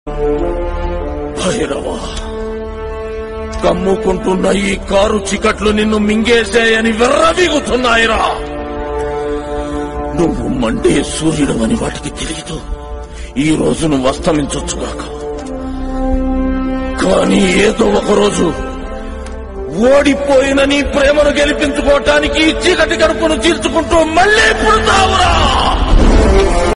భైరవా, కమ్ముకుంటున్న ఈ కారు చికట్లు నిన్ను మింగేశాయని వెర్రవీగుతున్నాయిరా. నువ్వు మండే సూర్యుడమని వాటికి తెలియదు. ఈ రోజు నువ్వు అస్తమించొచ్చుగాక, కానీ ఏదో ఒకరోజు ఓడిపోయిన నీ ప్రేమను గెలిపించుకోవటానికి చీకటి గడుపును చీల్చుకుంటూ మళ్లీ పుడతావురా.